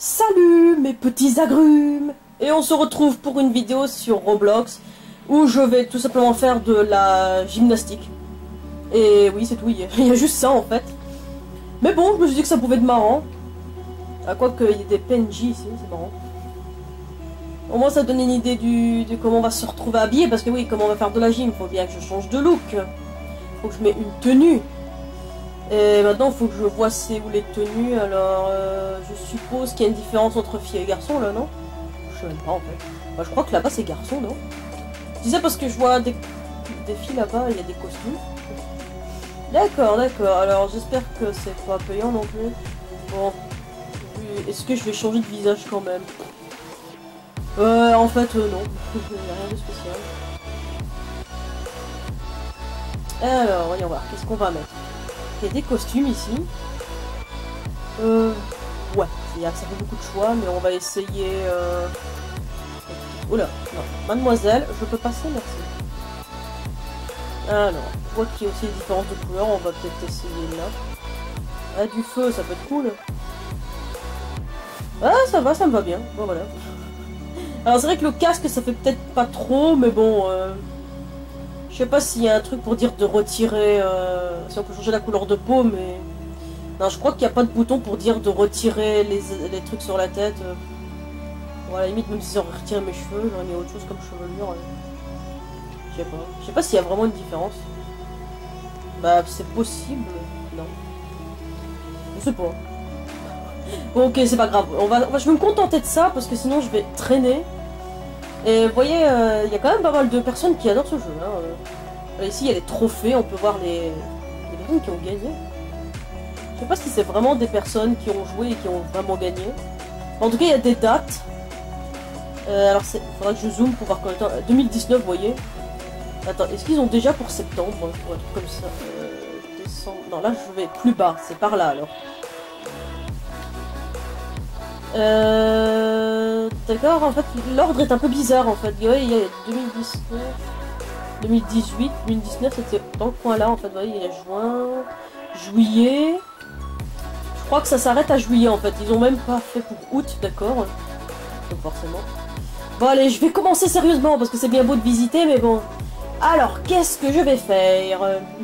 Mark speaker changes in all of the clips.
Speaker 1: Salut mes petits agrumes. Et on se retrouve pour une vidéo sur Roblox où je vais tout simplement faire de la gymnastique. Et oui, c'est tout, il y a juste ça en fait. Mais bon, je me suis dit que ça pouvait être marrant. À quoi qu'il y ait des PNJ ici, c'est marrant. Au moins ça donne une idée de comment on va se retrouver habillé, parce que oui, comment on va faire de la gym, faut bien que je change de look. Faut que je mette une tenue. Et maintenant, il faut que je vois c'est où les tenues. Alors, je suppose qu'il y a une différence entre filles et garçons, là, non? Je sais même pas, en fait. Bah, je crois que là-bas, c'est garçon, non? Je disais parce que je vois des filles là-bas, il y a des costumes. D'accord, d'accord. Alors, j'espère que c'est pas payant non plus. Bon. Est-ce que je vais changer de visage quand même? En fait, non. Il n'y a rien de spécial. Alors, voyons voir. Qu'est-ce qu'on va mettre? Il y a des costumes ici. Ouais, ça fait beaucoup de choix, mais on va essayer... Oula, non. Mademoiselle, je peux passer, merci. Alors, je vois qu'il y a aussi des différences de couleurs, on va peut-être essayer là. Ah, du feu, ça peut être cool. Ah, ça va, ça me va bien. Bon, voilà. Alors, c'est vrai que le casque, ça fait peut-être pas trop, mais bon... Je sais pas s'il y a un truc pour dire de retirer... si on peut changer la couleur de peau, mais... Non, je crois qu'il n'y a pas de bouton pour dire de retirer les trucs sur la tête. Bon, à la limite, même si j'aurais retiré mes cheveux, j'aurais mis autre chose comme chevelure. Je sais pas. Je sais pas s'il y a vraiment une différence. Bah, c'est possible. Non. Je sais pas. Bon, ok, c'est pas grave. Je vais me contenter de ça, parce que sinon je vais traîner. Et vous voyez, il y a quand même pas mal de personnes qui adorent ce jeu. Hein. Ici, il y a les trophées, on peut voir les personnes qui ont gagné. Je sais pas si c'est vraiment des personnes qui ont joué et qui ont vraiment gagné. En tout cas, il y a des dates. Alors, il faudra que je zoome pour voir combien de temps. 2019, vous voyez. Attends, est-ce qu'ils ont déjà pour septembre? Ou un truc comme ça. Décembre. Non, là, je vais plus bas. C'est par là, alors. D'accord, en fait, l'ordre est un peu bizarre, en fait. Il y a 2019, 2018, 2019, c'était dans le coin là, en fait. Vous voyez, il y a juin, juillet. Je crois que ça s'arrête à juillet, en fait. Ils ont même pas fait pour août, d'accord. Donc, forcément. Bon, allez, je vais commencer sérieusement, parce que c'est bien beau de visiter, mais bon. Alors, qu'est-ce que je vais faire?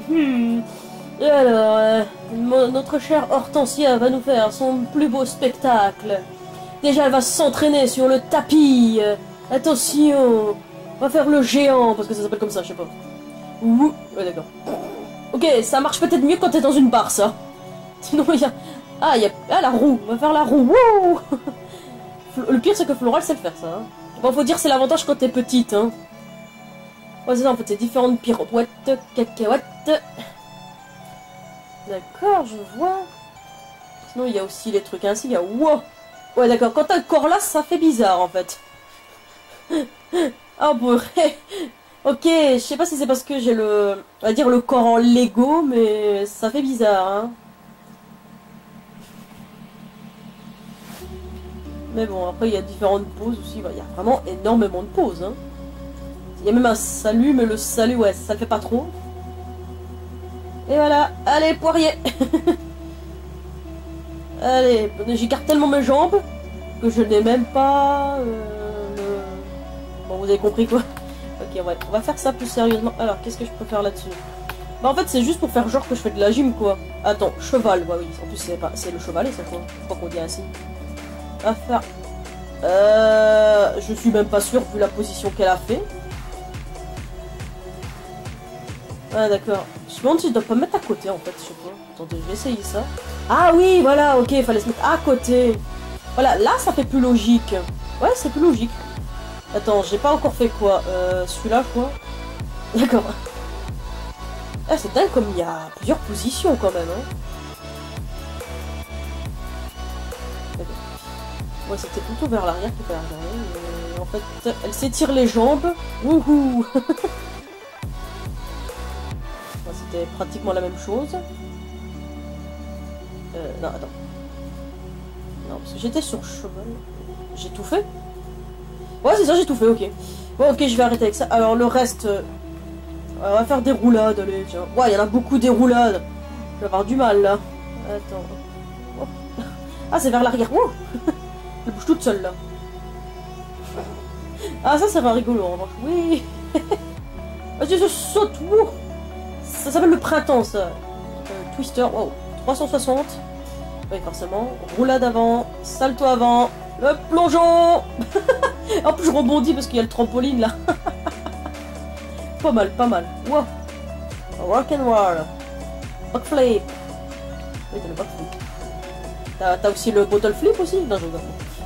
Speaker 1: Alors, notre chère Hortensia va nous faire son plus beau spectacle. Déjà, elle va s'entraîner sur le tapis. Attention. On va faire le géant, parce que ça s'appelle comme ça, je sais pas. Ouh. Ouais, d'accord. Ok, ça marche peut-être mieux quand t'es dans une barre, ça. Sinon, il y a... Ah, il y a... Ah, la roue. On va faire la roue. Wouh. Le pire, c'est que Floral sait le faire, ça. Hein. Bon, faut dire, c'est l'avantage quand t'es petite, hein. Ouais, c'est ça, en fait, c'est différentes pirouettes, cacahuètes. D'accord, je vois. Sinon, il y a aussi les trucs ainsi, il y a... Wow. Ouais, d'accord, quand t'as le corps là, ça fait bizarre, en fait. Ah, bon, ok, je sais pas si c'est parce que j'ai le... On va dire le corps en Lego, mais ça fait bizarre, hein. Mais bon, après, il y a différentes poses aussi. Il y a vraiment énormément de poses, hein. Il y a même un salut, mais le salut, ouais, ça le fait pas trop. Et voilà, allez, poirier. Allez, j'écarte tellement mes jambes que je n'ai même pas Bon, vous avez compris quoi. Ok, ouais, on va faire ça plus sérieusement. Alors, qu'est-ce que je peux faire là-dessus? Bah en fait, c'est juste pour faire genre que je fais de la gym, quoi. Attends, cheval, bah oui, en plus c'est le chevalet, ça, quoi. Je crois qu'on dit ainsi. On va faire... Je suis même pas sûr, vu la position qu'elle a fait. Ah d'accord. Je me demande si je dois pas me mettre à côté en fait, je sais pas. Attendez, je vais essayer ça. Ah oui, voilà, ok, il fallait se mettre à côté. Voilà, là ça fait plus logique. Ouais, c'est plus logique. Attends, j'ai pas encore fait quoi? Celui-là, je crois. D'accord. Ah, c'est dingue comme il y a plusieurs positions quand même, hein. Ouais, c'était plutôt vers l'arrière que vers l'arrière. Mais en fait, elle s'étire les jambes. Wouhou. C'était pratiquement la même chose. Non, attends. Non, parce que j'étais sur cheval. J'ai tout fait? Ouais, c'est ça, j'ai tout fait, ok. Bon, ok, je vais arrêter avec ça. Alors, le reste... on va faire des roulades, allez, tiens. Ouais, il y en a beaucoup des roulades. Je vais avoir du mal, là. Attends. Oh. Ah, c'est vers l'arrière. Elle bouge toute seule là. Ah ça va rigolo en revanche. Oui. Vas-y, je saute. Wouh. Ça s'appelle le printemps ça. Twister. Wow. 360. Oui forcément. Roulade avant. Salto avant. Le plongeon. En plus je rebondis parce qu'il y a le trampoline là. Pas mal, pas mal. Wow. Rock and roll. Backflip. Oui t'as le backflip. T'as aussi le bottle flip aussi? Non je regarde.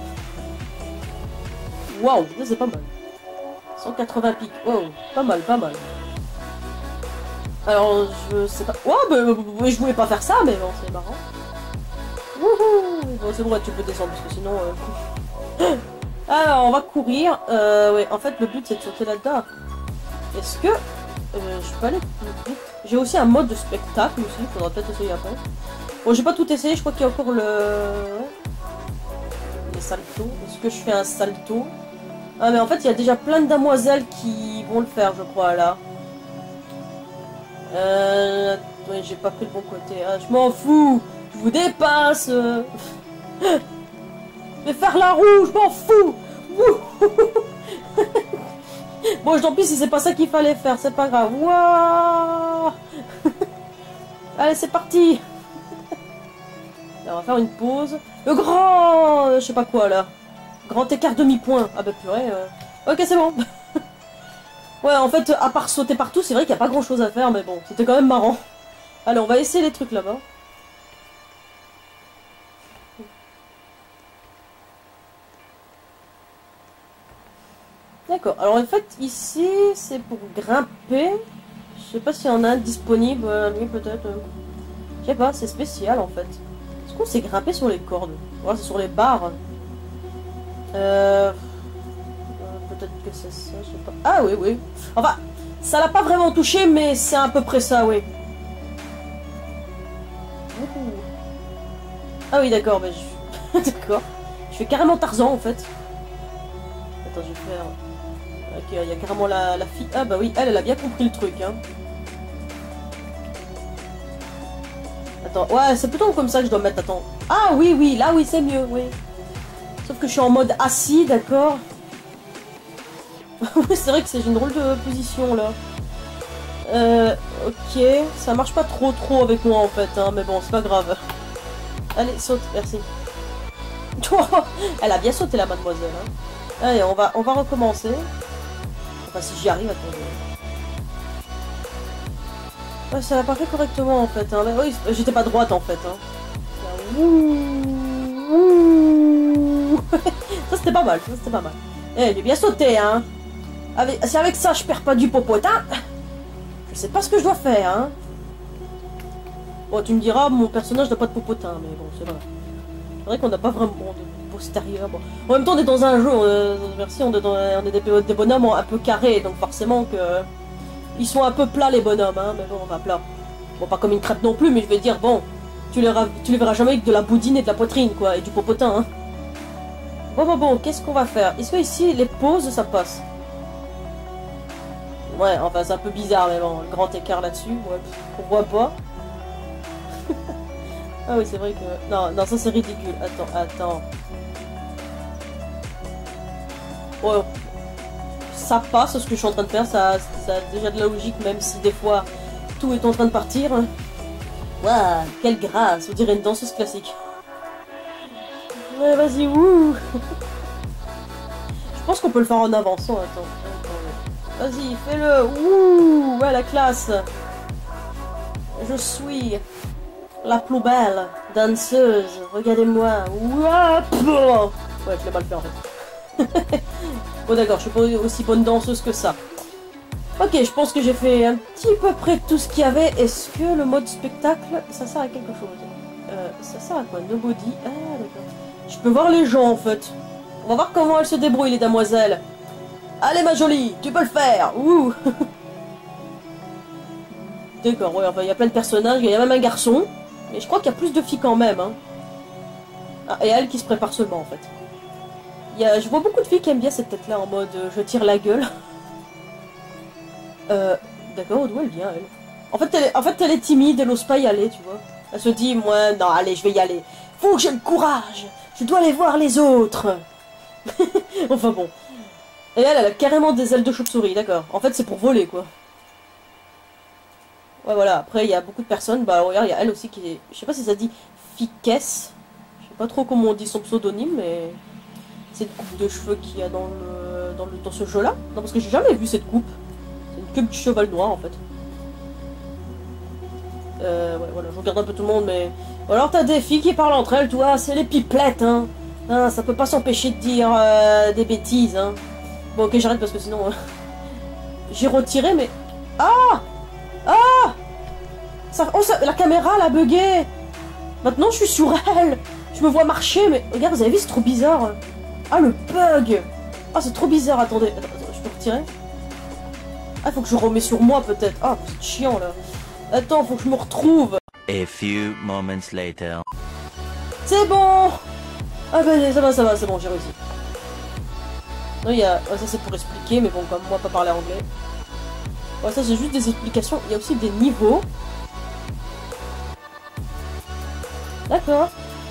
Speaker 1: Waouh, ça c'est pas mal. 180 pics. Wow, pas mal, pas mal. Alors, je sais pas... Ouais, bah, je voulais pas faire ça, mais bon, c'est marrant. Wouhou. Bon, c'est bon, tu peux descendre, parce que sinon... Alors, on va courir. Ouais, en fait, le but, c'est de sauter là-dedans. Est-ce que... je peux aller plus vite? J'ai aussi un mode de spectacle, aussi. Faudra peut-être essayer après. Bon, j'ai pas tout essayé. Je crois qu'il y a encore le... Les saltos. Est-ce que je fais un salto? Ah mais en fait il y a déjà plein de damoiselles qui vont le faire je crois là. Ouais, j'ai pas pris le bon côté. Ah, je m'en fous. Je vous dépasse. Je vais faire la roue, je m'en fous. Bon tant pis si c'est pas ça qu'il fallait faire, c'est pas grave. Wouah. Allez c'est parti. Là, on va faire une pause. Le grand... je sais pas quoi là. Grand écart demi-point. Ah bah purée. Ok, c'est bon. Ouais, en fait, à part sauter partout, c'est vrai qu'il n'y a pas grand-chose à faire, mais bon, c'était quand même marrant. Allez, on va essayer les trucs là-bas. D'accord. Alors en fait, ici, c'est pour grimper. Je sais pas s'il y en a un disponible. Lui, peut-être. Je sais pas, c'est spécial en fait. Est-ce qu'on sait grimper sur les cordes? Voilà, c'est sur les barres. Peut-être que c'est ça, je sais pas. Ah oui, oui. Enfin, ça l'a pas vraiment touché, mais c'est à peu près ça, oui. Ah oui, d'accord, mais je... d'accord. Je fais carrément Tarzan, en fait. Attends, je vais faire... Ok, il y a carrément la fille... Ah bah oui, elle a bien compris le truc, hein. Attends, ouais, c'est plutôt comme ça que je dois mettre, attends. Ah oui, oui, là, oui, c'est mieux, oui. Sauf que je suis en mode assis, d'accord. Oui, c'est vrai que c'est une drôle de position, là. Ok, ça marche pas trop avec moi, en fait, hein, mais bon, c'est pas grave. Allez, saute, merci. Elle a bien sauté, la mademoiselle, hein. Allez, on va recommencer. Enfin, si j'y arrive, attendez. Ouais, ça l'a pas fait correctement, en fait, hein. Oui, j'étais pas droite, en fait, hein. Ça, c'était pas mal, ça, c'était pas mal. Eh, j'ai bien sauté, hein. Si avec ça, je perds pas du popotin, je sais pas ce que je dois faire, hein. Bon, tu me diras, mon personnage n'a pas de popotin, mais bon, c'est vrai. C'est vrai qu'on n'a pas vraiment de postérieur. Bon. En même temps, on est dans un jeu, merci, on est des bonhommes un peu carrés, donc forcément que... Ils sont un peu plats, les bonhommes, hein, mais bon, on va plat. Bon, pas comme une crêpe non plus, mais je vais dire, bon, tu les verras jamais avec de la boudine et de la poitrine, quoi, et du popotin, hein. Bon, qu'est-ce qu'on va faire? Est-ce que ici, les pauses, ça passe? Ouais, enfin, c'est un peu bizarre, mais bon, le grand écart là-dessus, ouais, pourquoi pas? Ah oui, c'est vrai que... Non, ça c'est ridicule. Attends. Ouais, ça passe, ce que je suis en train de faire, ça a déjà de la logique, même si des fois, tout est en train de partir. Waouh, quelle grâce, on dirait une danseuse classique. Ouais, vas-y, ouh. Je pense qu'on peut le faire en avançant, attends. Vas-y, fais-le. Ouh, ouais, la classe. Je suis la plus belle danseuse. Regardez-moi. Ouais, je l'ai mal fait en fait. Bon, d'accord, je suis pas aussi bonne danseuse que ça. Ok, je pense que j'ai fait un petit peu près tout ce qu'il y avait. Est-ce que le mode spectacle, ça sert à quelque chose? Ça sert à quoi? Nobody. Ah, d'accord. Je peux voir les gens en fait. On va voir comment elles se débrouillent, les damoiselles. Allez ma jolie, tu peux le faire. Ouh. D'accord, ouais, enfin il y a plein de personnages, il y a même un garçon. Mais je crois qu'il y a plus de filles quand même. Hein. Ah, et elle qui se prépare seulement en fait. Je vois beaucoup de filles qui aiment bien cette tête-là en mode je tire la gueule. D'accord, d'où elle vient elle? En fait elle est timide, elle n'ose pas y aller, tu vois. Elle se dit, moi, non, allez, je vais y aller. Faut que j'ai le courage. Je dois aller voir les autres. Enfin bon. Et elle a carrément des ailes de chauve-souris, d'accord. En fait, c'est pour voler, quoi. Ouais, voilà. Après, il y a beaucoup de personnes. Bah, regarde, il y a elle aussi qui est... Je sais pas si ça dit Fikes. Je sais pas trop comment on dit son pseudonyme, mais... C'est une coupe de cheveux qu'il y a dans ce jeu-là. Non, parce que j'ai jamais vu cette coupe. C'est une queue de cheval noir, en fait. Ouais, voilà, je regarde un peu tout le monde, mais... Alors, t'as des filles qui parlent entre elles, toi, c'est les pipelettes, hein. Ah, ça peut pas s'empêcher de dire des bêtises, hein. Bon, ok, j'arrête parce que sinon... J'ai retiré, mais... Ah! Ah! La caméra, elle a bugué. Maintenant, je suis sur elle. Je me vois marcher, mais... Regarde, vous avez vu, c'est trop bizarre. Ah, le bug! Ah, c'est trop bizarre, attendez. Attends, je peux retirer? Ah, faut que je remets sur moi, peut-être. Ah, c'est chiant, là. Attends, faut que je me retrouve.
Speaker 2: A few moments later.
Speaker 1: C'est bon! Ah, ben, ça va, c'est bon, j'ai réussi. Non, il y a... Oh, ça, c'est pour expliquer, mais bon, comme moi, pas parler anglais. Ouais, ça, c'est juste des explications. Il y a aussi des niveaux. D'accord.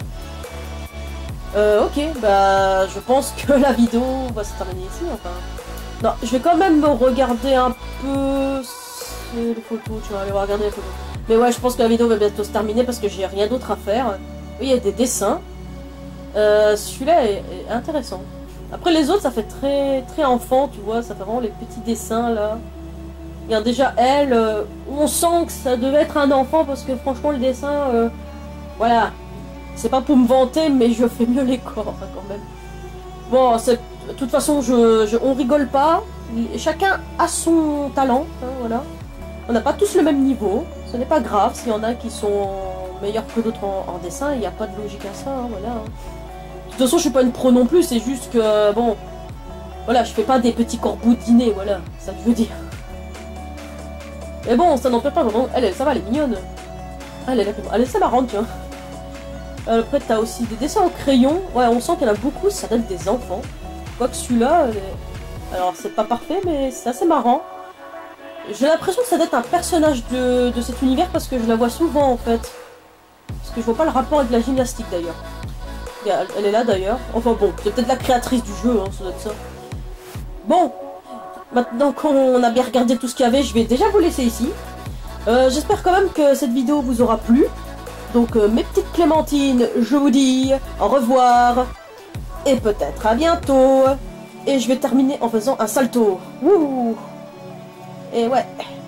Speaker 1: Ok, bah je pense que la vidéo va se terminer ici, enfin. Non, je vais quand même regarder un peu les photos, tu vas aller regarder les photos. Mais ouais, je pense que la vidéo va bientôt se terminer parce que j'ai rien d'autre à faire. Oui, il y a des dessins. Celui-là est intéressant. Après les autres, ça fait très enfant, tu vois, ça fait vraiment les petits dessins là. Regarde déjà elle, on sent que ça devait être un enfant parce que franchement le dessin, voilà. C'est pas pour me vanter, mais je fais mieux les corps hein, quand même. Bon, de toute façon, on rigole pas. Chacun a son talent, hein, voilà. On n'a pas tous le même niveau. Ce n'est pas grave s'il y en a qui sont meilleurs que d'autres en dessin. Il n'y a pas de logique à ça, hein, voilà. De toute façon, je suis pas une pro non plus. C'est juste que, bon, voilà, je fais pas des petits corbeaux dîner, voilà. C'est ça que je veux dire. Mais bon, ça n'empêche pas. Elle, ça va, elle est mignonne. Elle est marrante, tu vois. Après, t'as aussi des dessins au crayon. Ouais, on sent qu'il y en a beaucoup, ça donne des enfants. Quoique celui-là, alors c'est pas parfait, mais c'est assez marrant. J'ai l'impression que ça doit être un personnage de cet univers parce que je la vois souvent en fait. Parce que je vois pas le rapport avec la gymnastique d'ailleurs. Elle est là d'ailleurs. Enfin bon, c'est peut-être la créatrice du jeu, hein, ça doit être ça. Bon, maintenant qu'on a bien regardé tout ce qu'il y avait, je vais déjà vous laisser ici. J'espère quand même que cette vidéo vous aura plu. Donc mes petites clémentines, je vous dis au revoir et peut-être à bientôt. Et je vais terminer en faisant un salto. Wouh! Et ouais.